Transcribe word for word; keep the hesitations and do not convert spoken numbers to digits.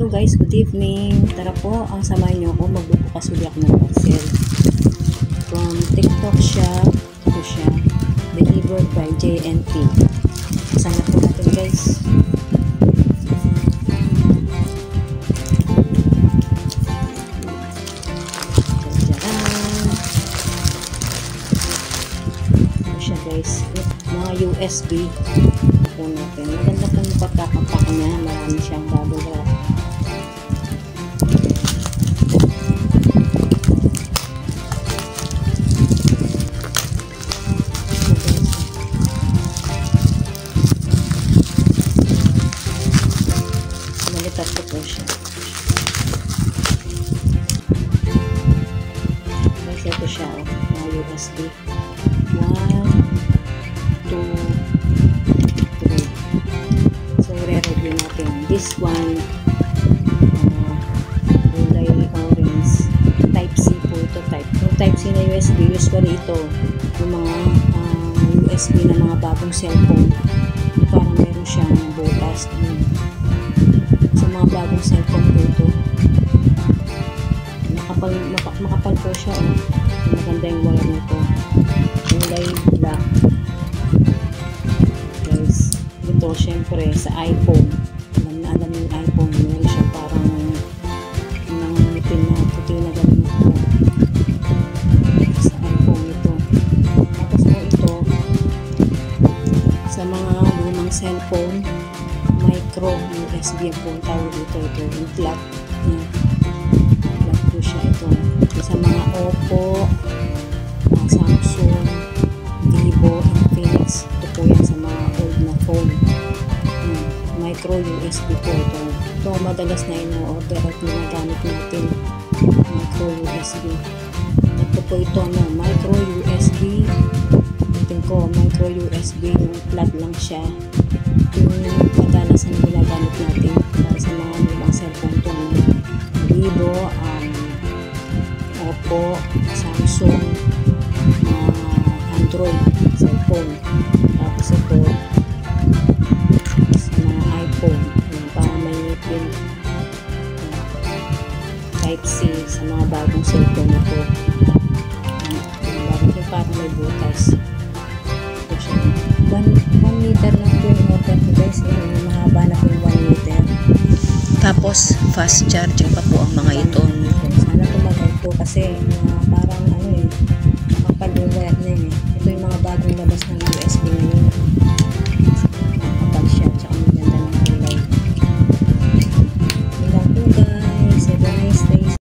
Hello guys, good evening. Tara po, ang samahan niyo ako, magbubukas ulit ako ng parcel. From TikTok shop, ito siya, delivered by J N T. Sana po natin guys. Ito siya guys, mga U S B. Po natin. Maganda po yung pagkakapak niya. Marami siyang bubble wrap. Malitat ko po siya. Guys, ito siya. Oh, mga U S B. one, two, review natin. This one, uh, kulay orange. Type C po ito. Type. Yung Type C na U S B, usually ito, yung mga uh, U S B na mga bagong cellphone. Parang meron siyang butas. Um, sa mga bagong cellphone po ito. Makapal, maka, makapal po siya. Oh. Maganda yung wire nito. Kulay black. Ito, syempre, sa iPhone. Alam na alam yung iPhone. Meron siya parang nangangipin na puti na ganun ito. Sa iPhone ito. Tapos po ito, sa mga lumang cellphone, micro U S B po ang tawag dito. Ito, yung flat. Yan. Flat po siya ito. Sa mga Oppo, mga Samsung, Vivo, Infinix. Ito po yan sa mga old na phone. Micro U S B po ito. Ito madalas na ino-order at ginagamit natin. Micro U S B. Ito po ito, no, micro U S B. Ito ko, micro U S B. Yung flat lang siya. Yung madalas na ginagamit natin para sa mga lumang cellphone ito. No? Vivo, um, Oppo, Samsung, uh, Android cellphone. Tapos ito, Type C sa mga bagong cellphone na po. Yung parang may butas. one meter lang po yung order ko guys. Yung mahaba na po yung one meter. Tapos fast charging pa po ang mga ito. Sana tumagal po kasi uh, parang ano eh, makapal yung wire na eh. Ito yung mga bagong labas ng U S B ngayon.